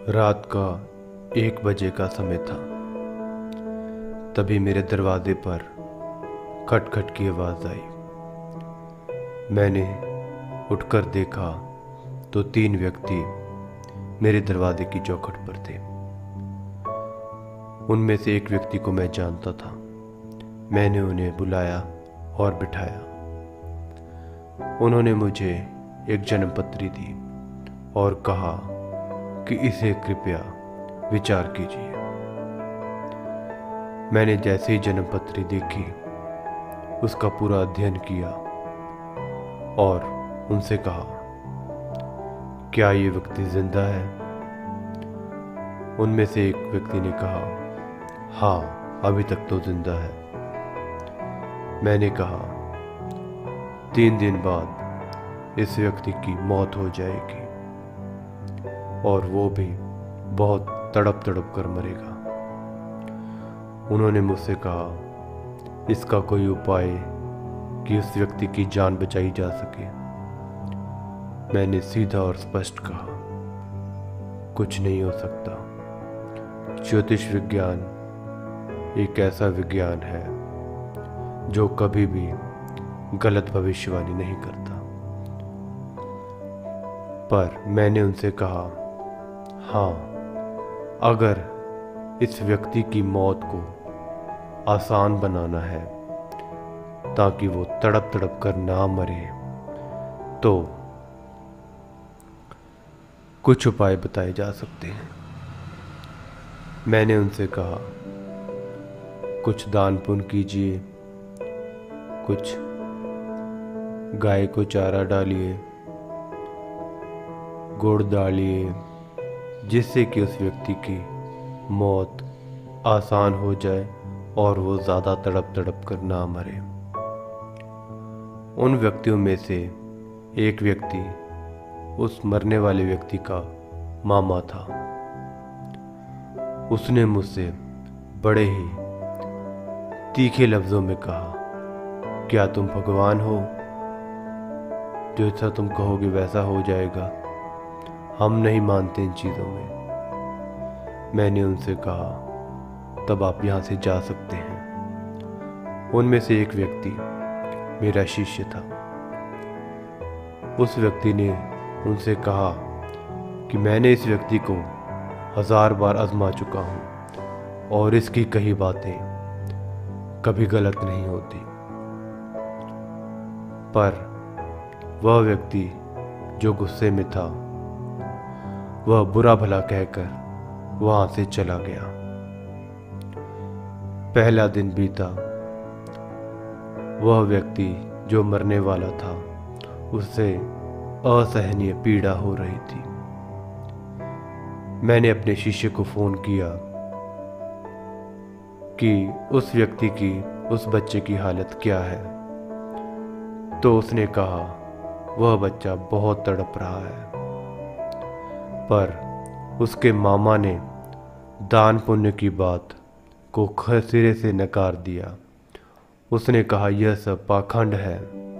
रात का 1 बजे का समय था। तभी मेरे दरवाजे पर खटखट की आवाज़ आई। मैंने उठकर देखा तो 3 व्यक्ति मेरे दरवाजे की चौखट पर थे। उनमें से एक व्यक्ति को मैं जानता था। मैंने उन्हें बुलाया और बिठाया। उन्होंने मुझे एक जन्मपत्री दी और कहा कि इसे कृपया विचार कीजिए। मैंने जैसे ही जन्मपत्री देखी उसका पूरा अध्ययन किया और उनसे कहा, क्या ये व्यक्ति जिंदा है? उनमें से एक व्यक्ति ने कहा, हाँ, अभी तक तो जिंदा है। मैंने कहा, 3 दिन बाद इस व्यक्ति की मौत हो जाएगी और वो भी बहुत तड़प तड़प कर मरेगा। उन्होंने मुझसे कहा, इसका कोई उपाय कि उस व्यक्ति की जान बचाई जा सके। मैंने सीधा और स्पष्ट कहा, कुछ नहीं हो सकता। ज्योतिष विज्ञान एक ऐसा विज्ञान है जो कभी भी गलत भविष्यवाणी नहीं करता। पर मैंने उनसे कहा, हाँ, अगर इस व्यक्ति की मौत को आसान बनाना है ताकि वो तड़प तड़प कर ना मरे तो कुछ उपाय बताए जा सकते हैं। मैंने उनसे कहा, कुछ दान पुण्य कीजिए, कुछ गाय को चारा डालिए, गुड़ डालिए, जिससे कि उस व्यक्ति की मौत आसान हो जाए और वो ज़्यादा तड़प तड़प कर ना मरे। उन व्यक्तियों में से एक व्यक्ति उस मरने वाले व्यक्ति का मामा था। उसने मुझसे बड़े ही तीखे लफ्ज़ों में कहा, क्या तुम भगवान हो? जैसा तुम कहोगे वैसा हो जाएगा। हम नहीं मानते इन चीज़ों में। मैंने उनसे कहा, तब आप यहाँ से जा सकते हैं। उनमें से एक व्यक्ति मेरा शिष्य था। उस व्यक्ति ने उनसे कहा कि मैंने इस व्यक्ति को 1000 बार आजमा चुका हूँ और इसकी कही बातें कभी गलत नहीं होती। पर वह व्यक्ति जो गुस्से में था वह बुरा भला कहकर वहां से चला गया। पहला दिन बीता। वह व्यक्ति जो मरने वाला था उससे असहनीय पीड़ा हो रही थी। मैंने अपने शिष्य को फोन किया कि उस व्यक्ति की, उस बच्चे की हालत क्या है। तो उसने कहा, वह बच्चा बहुत तड़प रहा है। पर उसके मामा ने दान पुण्य की बात को सिरे से नकार दिया। उसने कहा, यह सब पाखंड है।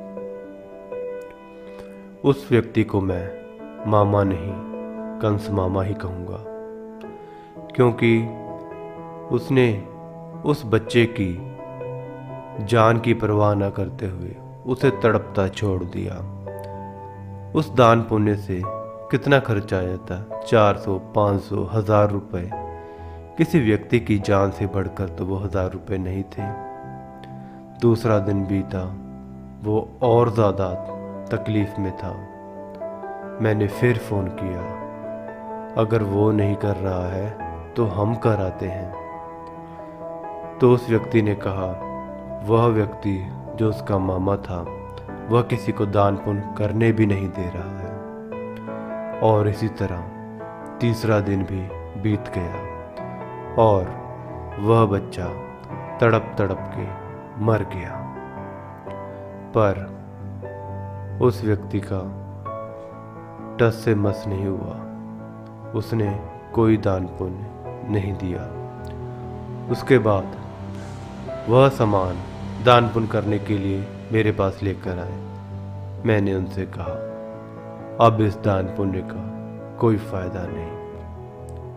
उस व्यक्ति को मैं मामा नहीं, कंस मामा ही कहूँगा, क्योंकि उसने उस बच्चे की जान की परवाह न करते हुए उसे तड़पता छोड़ दिया। उस दान पुण्य से कितना खर्च आ जाता? 400, 500, 1000 रुपये। किसी व्यक्ति की जान से बढ़कर तो वो 1000 रुपये नहीं थे। दूसरा दिन बीता। वो और ज़्यादा तकलीफ में था। मैंने फिर फ़ोन किया, अगर वो नहीं कर रहा है तो हम कराते हैं। तो उस व्यक्ति ने कहा, वह व्यक्ति जो उसका मामा था वह किसी को दान पुण्य करने भी नहीं दे रहा है। और इसी तरह तीसरा दिन भी बीत गया और वह बच्चा तड़प तड़प के मर गया। पर उस व्यक्ति का टस से मस नहीं हुआ। उसने कोई दान पुण्य नहीं दिया। उसके बाद वह सामान दान पुण्य करने के लिए मेरे पास लेकर आए। मैंने उनसे कहा, अब इस दान पुण्य का कोई फायदा नहीं।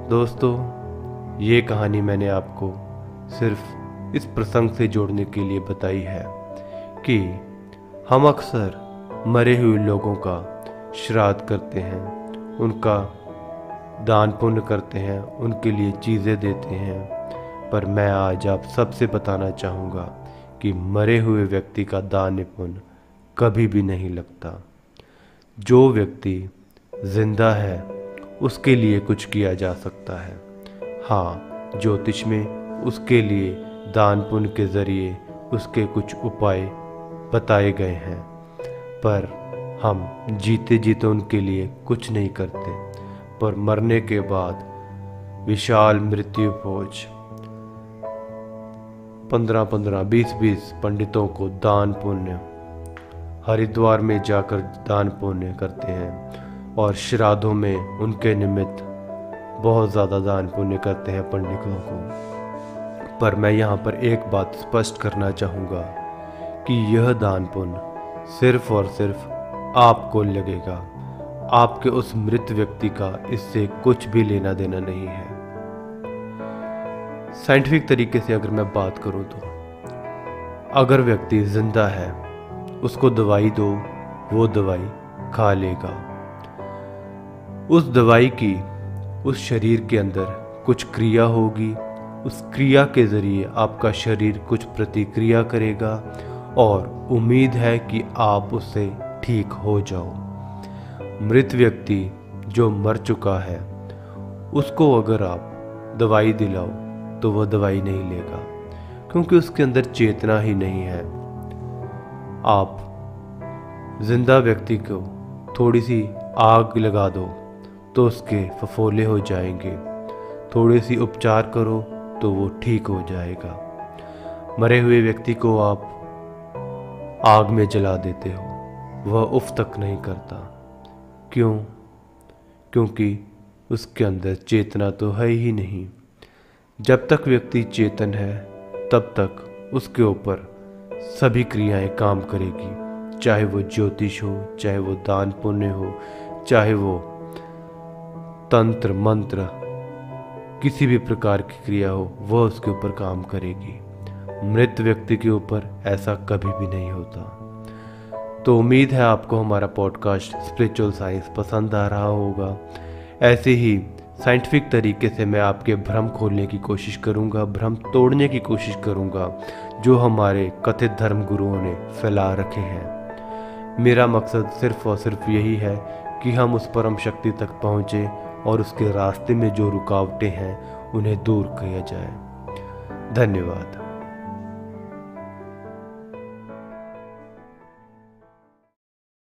दोस्तों, ये कहानी मैंने आपको सिर्फ इस प्रसंग से जोड़ने के लिए बताई है कि हम अक्सर मरे हुए लोगों का श्राद्ध करते हैं, उनका दान पुण्य करते हैं, उनके लिए चीज़ें देते हैं। पर मैं आज आप सबसे बताना चाहूँगा कि मरे हुए व्यक्ति का दान पुण्य कभी भी नहीं लगता। जो व्यक्ति जिंदा है उसके लिए कुछ किया जा सकता है। हाँ, ज्योतिष में उसके लिए दान पुण्य के ज़रिए उसके कुछ उपाय बताए गए हैं, पर हम जीते जीते उनके लिए कुछ नहीं करते। पर मरने के बाद विशाल मृत्यु भोज 15-15, 20-20 पंडितों को दान पुण्य हरिद्वार में जाकर दान पुण्य करते हैं और श्राद्धों में उनके निमित्त बहुत ज़्यादा दान पुण्य करते हैं पंडितों को। पर मैं यहाँ पर एक बात स्पष्ट करना चाहूँगा कि यह दान पुण्य सिर्फ और सिर्फ आपको लगेगा। आपके उस मृत व्यक्ति का इससे कुछ भी लेना देना नहीं है। साइंटिफिक तरीके से अगर मैं बात करूं तो अगर व्यक्ति जिंदा है उसको दवाई दो, वो दवाई खा लेगा। उस दवाई की उस शरीर के अंदर कुछ क्रिया होगी, उस क्रिया के ज़रिए आपका शरीर कुछ प्रतिक्रिया करेगा और उम्मीद है कि आप उससे ठीक हो जाओ। मृत व्यक्ति जो मर चुका है उसको अगर आप दवाई दिलाओ तो वह दवाई नहीं लेगा, क्योंकि उसके अंदर चेतना ही नहीं है। आप जिंदा व्यक्ति को थोड़ी सी आग लगा दो तो उसके फफोले हो जाएंगे, थोड़ी सी उपचार करो तो वो ठीक हो जाएगा। मरे हुए व्यक्ति को आप आग में जला देते हो, वह उफ तक नहीं करता। क्यों? क्योंकि उसके अंदर चेतना तो है ही नहीं। जब तक व्यक्ति चेतन है तब तक उसके ऊपर सभी क्रियाएं काम करेगी, चाहे वो ज्योतिष हो, चाहे वो दान पुण्य हो, चाहे वो तंत्र मंत्र, किसी भी प्रकार की क्रिया हो, वह उसके ऊपर काम करेगी। मृत व्यक्ति के ऊपर ऐसा कभी भी नहीं होता। तो उम्मीद है आपको हमारा पॉडकास्ट स्पिरिचुअल साइंस पसंद आ रहा होगा। ऐसे ही साइंटिफिक तरीके से मैं आपके भ्रम खोलने की कोशिश करूंगा, भ्रम तोड़ने की कोशिश करूंगा जो हमारे कथित धर्म गुरुओं ने फैला रखे हैं। मेरा मकसद सिर्फ और सिर्फ यही है कि हम उस परम शक्ति तक पहुँचें और उसके रास्ते में जो रुकावटें हैं उन्हें दूर किया जाए। धन्यवाद।